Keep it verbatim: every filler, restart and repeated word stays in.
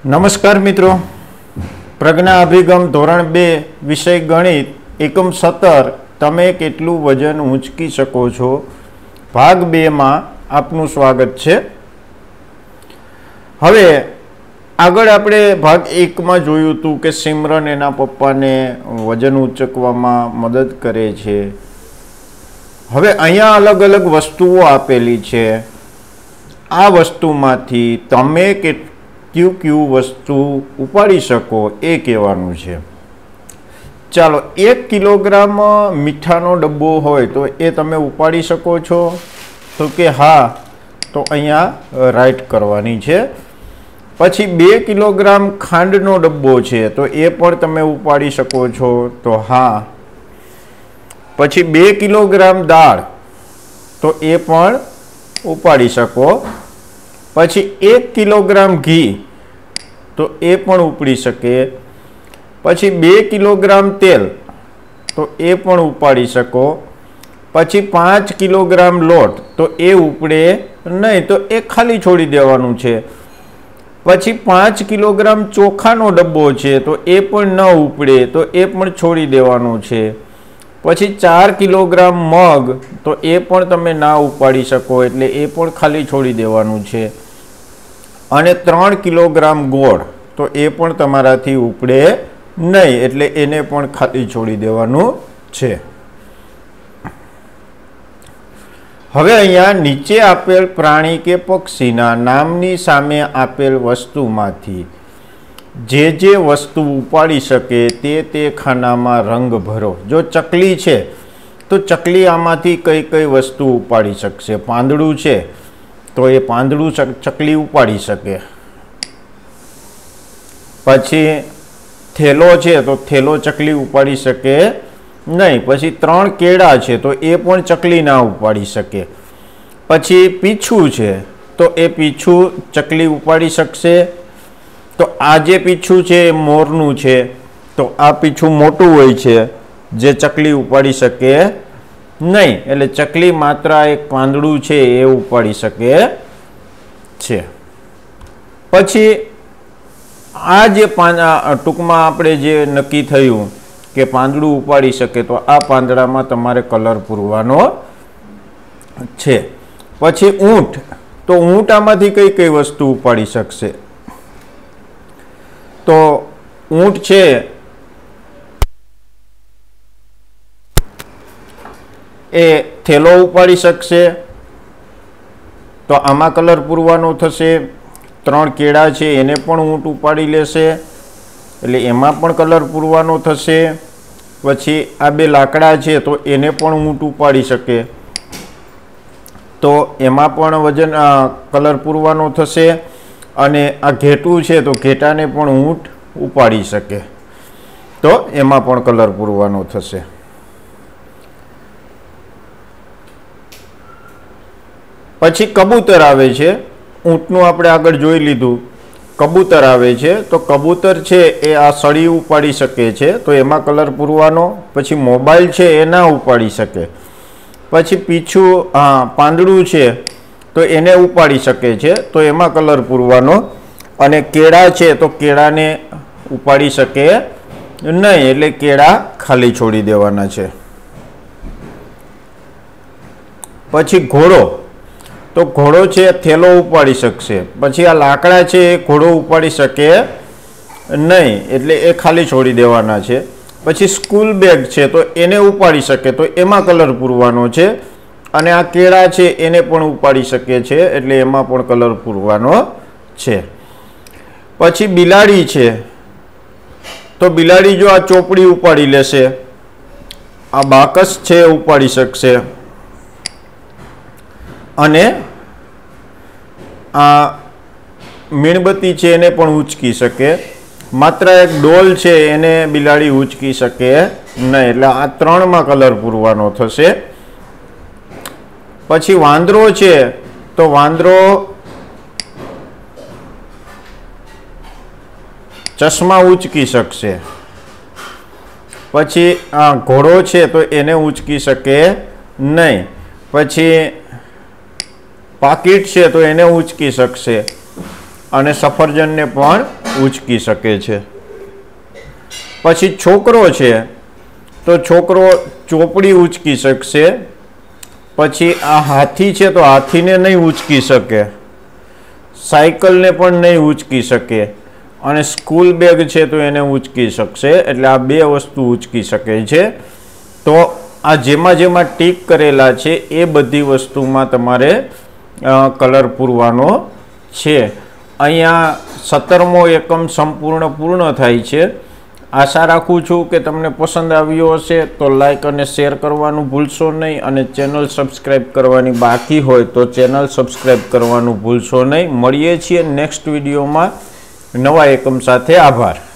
નમસ્કાર મિત્રો, પ્રજ્ઞા અભિગમ ધોરણ બે વિષય ગણિત એકમ સત્તર તમે કેટલું વજન ઊંચકી શકો છો ભાગ બે માં આપનું સ્વાગત છે। હવે આગળ આપણે ભાગ એક માં જોયું હતું કે સિમરન એના પપ્પાને વજન ઊંચકવામાં મદદ કરે છે। હવે અહીંયા અલગ અલગ વસ્તુઓ આપેલી છે। આ વસ્તુમાંથી તમે કે ક્યુ ક્યુ વસ્તુ ઉપાડી શકો એ કહેવાનું છે। ચાલો, એક કિલોગ્રામ મીઠાનો ડબ્બો હોય તો એ તમે ઉપાડી શકો છો? તો કે હા, તો અહીંયા રાઈટ કરવાની છે। પછી બે કિલોગ્રામ ખાંડનો ડબ્બો છે તો એ પણ તમે ઉપાડી શકો છો? તો હા। પછી બે કિલોગ્રામ દાળ, તો એ પણ ઉપાડી શકો। પછી એક કિલોગ્રામ ઘી, તો એ પણ ઉપડી શકે। પછી બે કિલોગ્રામ તેલ, તો એ પણ ઉપાડી શકો। પછી પાંચ કિલોગ્રામ લોટ, તો એ ઉપડે નહીં, તો એ ખાલી છોડી દેવાનું છે। પછી પાંચ કિલોગ્રામ ચોખાનો ડબ્બો છે તો એ પણ ન ઉપડે, તો એ પણ છોડી દેવાનું છે। પછી ચાર કિલોગ્રામ મગ, તો એ પણ તમે ના ઉપાડી શકો, એટલે એ પણ ખાલી છોડી દેવાનું છે। અને ત્રણ કિલોગ્રામ ગોળ, તો એ પણ તમારાથી ઉપડે નહીં, એટલે એને પણ ખાલી છોડી દેવાનું છે। હવે અહીંયા નીચે આપેલ પ્રાણી કે પક્ષીના નામની સામે આપેલ વસ્તુમાંથી જે જે વસ્તુ ઉપાડી શકે તે તે ખાનામાં રંગ ભરો। જો ચકલી છે તો ચકલી આમાંથી કઈ કઈ વસ્તુ ઉપાડી શકશે? પાંદડું છે તો એ પાંદડું ચકલી ઉપાડી શકે। પછી થેલો છે તો થેલો ચકલી ઉપાડી શકે નહીં। પછી ત્રણ કેળા છે તો એ પણ ચકલી ના ઉપાડી શકે। પછી પીછું છે તો એ પીછું ચકલી ઉપાડી શકશે? તો આ જે પીછું છે એ મોરનું છે, તો આ પીછું મોટું હોય છે જે ચકલી ઉપાડી શકે નહીં, એટલે ચકલી માત્ર એક પાંદડું છે એ ઉપાડી શકે છે। પછી આ જે ટૂંકમાં આપણે જે નક્કી થયું કે પાંદડું ઉપાડી શકે, તો આ પાંદડામાં તમારે કલર પૂરવાનો છે। પછી ઊંટ, તો ઊંટ આમાંથી કઈ કઈ વસ્તુ ઉપાડી શકશે? તો ઊંટ છે એ થેલો ઉપાડી શકશે, તો આમાં કલર પૂરવાનો થશે। ત્રણ કેળા છે એને પણ ઊંટ ઉપાડી લેશે, એટલે એમાં પણ કલર પૂરવાનો થશે। પછી આ બે લાકડા છે તો એને પણ ઊંટ ઉપાડી શકે, તો એમાં પણ વજન કલર પૂરવાનો થશે। અને આ ઘેટું છે તો ઘેટાને પણ ઊંટ ઉપાડી શકે, તો એમાં પણ કલર પૂરવાનો થશે। પછી કબૂતર આવે છે, ઊંટનું આપણે આગળ જોઈ લીધું। કબૂતર આવે છે તો કબૂતર છે એ આ સળી ઉપાડી શકે છે, તો એમાં કલર પૂરવાનો। પછી મોબાઈલ છે એ ના ઉપાડી શકે। પછી પીછું હા પાંદડું છે તો એને ઉપાડી શકે છે, તો એમાં કલર પૂરવાનો। અને કેળા છે તો કેળાને ઉપાડી શકે નહીં, એટલે કેળા ખાલી છોડી દેવાના છે। પછી ઘોડો, તો ઘોડો છે થેલો ઉપાડી શકશે। પછી આ લાકડા છે એ ઘોડો ઉપાડી શકે નહીં, એટલે એ ખાલી છોડી દેવાના છે। પછી સ્કૂલ બેગ છે તો એને ઉપાડી શકે, તો એમાં કલર પૂરવાનો છે। અને આ કેળા છે એને પણ ઉપાડી શકે છે, એટલે એમાં પણ કલર પૂરવાનો છે। પછી બિલાડી છે તો બિલાડી જો આ ચોપડી ઉપાડી લેશે, આ બાકસ છે ઉપાડી શકશે, અને આ મીણબત્તી છે એને પણ ઉંચકી શકે। માત્ર એક ડોલ છે એને બિલાડી ઉંચકી શકે નહીં, એટલે આ ત્રણમાં કલર પૂરવાનો થશે। પછી વાંદરો છે તો વાંદરો ચશ્મા ઉંચકી શકશે। પછી આ ઘોડો છે તો એને ઉંચકી શકે નહીં। પછી પાકીટ છે તો એને ઉંચકી શકશે, અને સફરજનને પણ ઉંચકી શકે છે. પછી છોકરો છે તો છોકરો ચોપડી ઉંચકી શકશે. પછી આ હાથી છે તો હાથીને નહીં ઉંચકી શકે, સાયકલને પણ નહીં ઉંચકી શકે, અને સ્કૂલ બેગ છે તો એને ઉંચકી શકશે. એટલે આ બે વસ્તુ ઉંચકી શકે છે. તો આ જેમાં જેમાં ટીક કરેલા છે એ બધી વસ્તુમાં તમારે કલર પૂરવાનો છે. અહીંયા સત્તરમો એકમ સંપૂર્ણ પૂર્ણ થાય છે. આશા રાખું છું કે તમને પસંદ આવ્યો હશે. તો લાઈક અને શેર કરવાનું ભૂલશો નહીં, અને ચેનલ સબસ્ક્રાઈબ કરવાની બાકી હોય તો ચેનલ સબસ્ક્રાઈબ કરવાનું ભૂલશો નહીં. મળીએ છીએ નેક્સ્ટ વિડીયોમાં નવા એકમ સાથે. આભાર.